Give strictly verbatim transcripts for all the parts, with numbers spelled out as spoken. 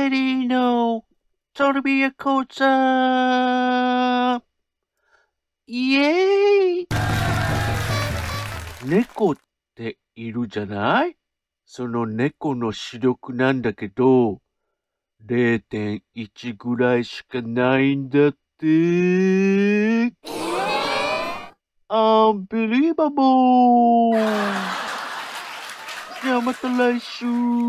ェリーのトリビア講座イエーイ。猫っているじゃない？その猫の視力なんだけど、れいてんいち ぐらいしかないんだって。アンビリーバボー。じゃあまた来週。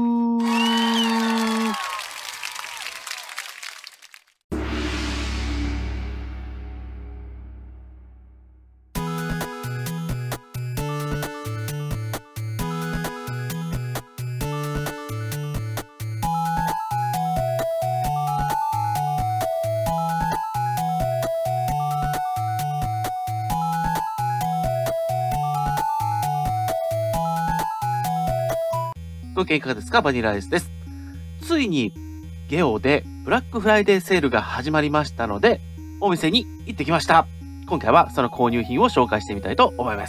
ご機嫌いかがですか？バニラアイスです。ついにゲオでブラックフライデーセールが始まりましたので、お店に行ってきました。今回はその購入品を紹介してみたいと思います。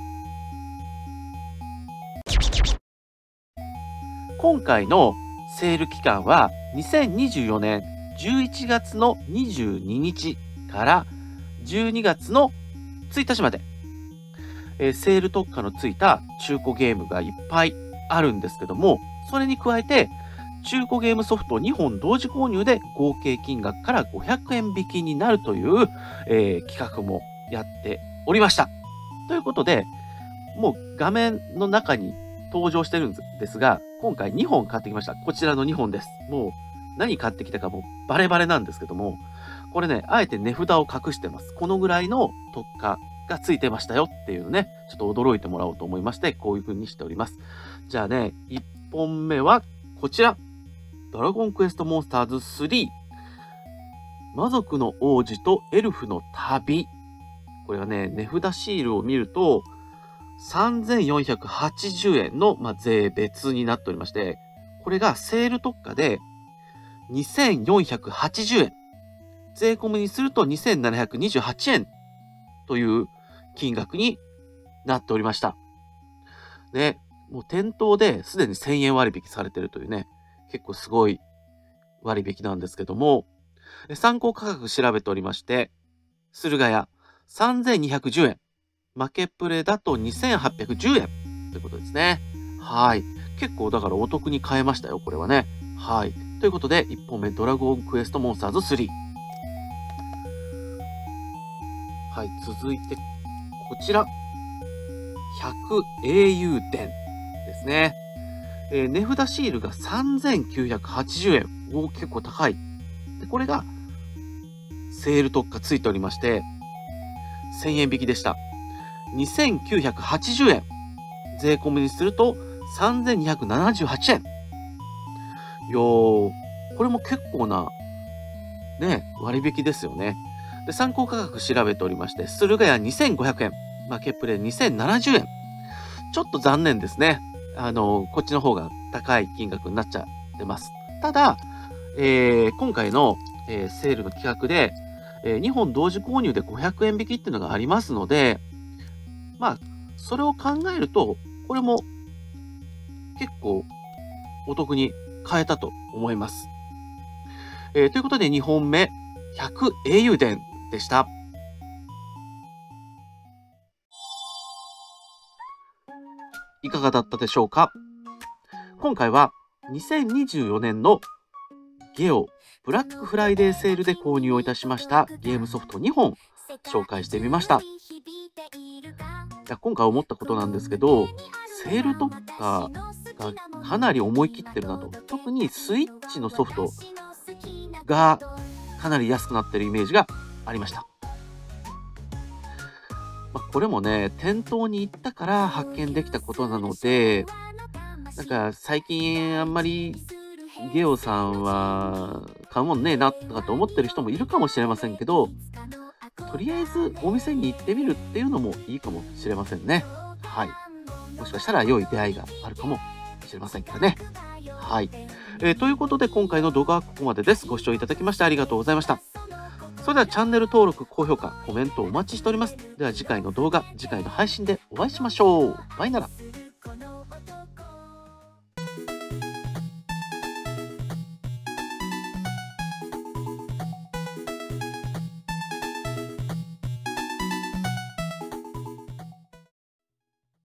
今回のセール期間はにせんにじゅうよねんじゅういちがつのにじゅうににちからじゅうにがつのついたちまで、えー、セール特価のついた中古ゲームがいっぱいあるんですけども、それに加えて中古ゲームソフトにほん同時購入で合計金額からごひゃくえん引きになるという、えー、企画もやっておりました。ということで、もう画面の中に登場してるんですが、今回にほん買ってきました。こちらのにほんです。もう何買ってきたかもうバレバレなんですけども、これね、あえて値札を隠してます。このぐらいの特価がついてましたよっていうね、ちょっと驚いてもらおうと思いまして、こういう風にしております。じゃあね、いっぽんめはこちら。ドラゴンクエストモンスターズスリー。魔族の王子とエルフの旅。これはね、値札シールを見ると、さんぜんよんひゃくはちじゅうえんの、まあ、税別になっておりまして、これがセール特価でにせんよんひゃくはちじゅうえん。税込みにするとにせんななひゃくにじゅうはちえんという金額になっておりました。で、もう店頭ですでにせんえん割引されているというね、結構すごい割引なんですけども、参考価格調べておりまして、駿河屋さんぜんにひゃくじゅうえん、マケプレだとにせんはっぴゃくじゅうえんということですね。はい。結構だからお得に買えましたよ、これはね。はい。ということで、いっぽんめドラゴンクエストモンスターズスリー。はい、続いて、こちら。ひゃく英雄伝ですね。えー、値札シールがさんぜんきゅうひゃくはちじゅうえん。おー、結構高い。で、これが、セール特価ついておりまして、せんえん引きでした。にせんきゅうひゃくはちじゅうえん。税込みにするとさんぜんにひゃくななじゅうはちえん。よー、これも結構な、ね、割引ですよね。で、参考価格調べておりまして、駿河屋にせんごひゃくえん。マケプレにせんななじゅうえん。ちょっと残念ですね。あの、こっちの方が高い金額になっちゃってます。ただ、えー、今回の、えー、セールの企画で、えー、にほん同時購入でごひゃくえん引きっていうのがありますので、まあ、それを考えると、これも結構お得に買えたと思います。えー、ということでにほんめ、ひゃく英雄伝でした。いかがだったでしょうか？今回はにせんにじゅうよねんのゲオブラックフライデーセールで購入をいたしましたゲームソフトにほん紹介してみました。いや、今回思ったことなんですけど、セール特価がかなり思い切ってるなと。特にスイッチのソフトがかなり安くなってるイメージがありました。まあ、これもね、店頭に行ったから発見できたことなので、なんか最近あんまりゲオさんは買うもんねえなとかって思ってる人もいるかもしれませんけど、とりあえずお店に行ってみるっていうのもいいかもしれませんね。はい。もしかしたら良い出会いがあるかもしれませんけどね。はい。えー、ということで今回の動画はここまでです。ご視聴いただきましてありがとうございました。それではチャンネル登録、高評価、コメントお待ちしております。では次回の動画、次回の配信でお会いしましょう。バイなら。